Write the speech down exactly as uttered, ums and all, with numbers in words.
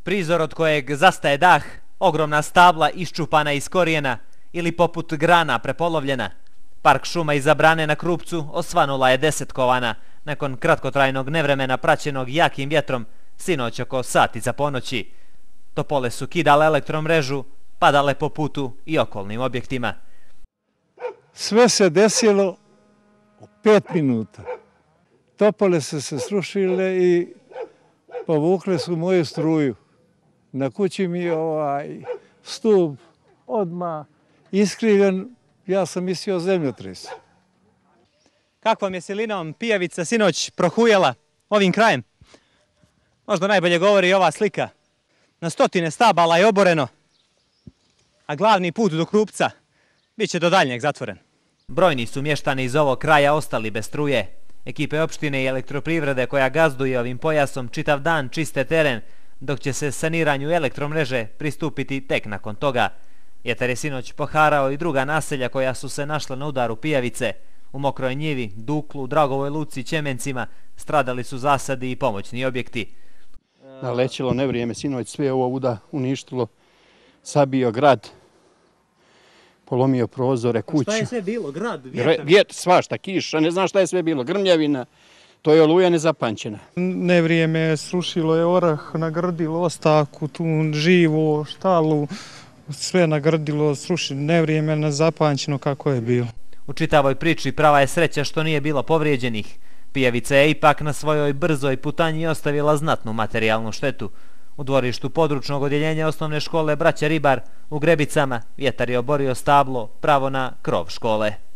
Prizor od kojeg zastaje dah, ogromna stabla iščupana iz korijena ili poput grana prepolovljena. Park šuma iza brane na Krupcu osvanula je desetkovana nakon kratkotrajnog nevremena praćenog jakim vjetrom sinoć oko satica ponoći. Topole su kidale elektromrežu, padale po putu i okolnim objektima. Sve se desilo u pet minuta. Topole su se srušile i povukle su moju struju. Na kući mi je ovaj stup odmah iskrivljen, ja sam mislio zemljotres. Kakvom je silinom pijavica sinoć prohujala ovim krajem? Možda najbolje govori ova slika. Na stotine stabala je oboreno, a glavni put do Krupca bit će do daljnjeg zatvoren. Brojni su mještani iz ovog kraja ostali bez struje. Ekipe opštine i elektroprivrede koja gazduje ovim pojasom čitav dan čiste teren, dok će se saniranju elektromreže pristupiti tek nakon toga. Vjetar je sinoć poharao i druga naselja koja su se našla na udaru pijavice. U Mokroj njivi, Duklu, Dragovoj Luci i Ćemencima stradali su zasadi i pomoćni objekti. Nalećelo nevrijeme, sinoć sve ovo uda uništilo, sabio grad, polomio prozore, kuću. Šta je sve bilo? Grad, vjetar? Vjetar, svašta, kiša, ne znam šta je sve bilo, grmljavina, to je oluja nezapamćena. Nevrijeme srušilo je orah, nagrdilo ostaku, tu živo, štalu, sve nagrdilo, srušilo, nevrijeme nezapamćeno kako je bilo. U čitavoj priči prava je sreća što nije bilo povrijeđenih. Pijavica je ipak na svojoj brzoj putanji ostavila znatnu materijalnu štetu. U dvorištu područnog odjeljenja osnovne škole Braća Ribar u Grebicama vjetar je oborio stablo pravo na krov škole.